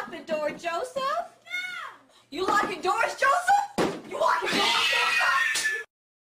lock the door, Joseph? No! You locking doors, Joseph?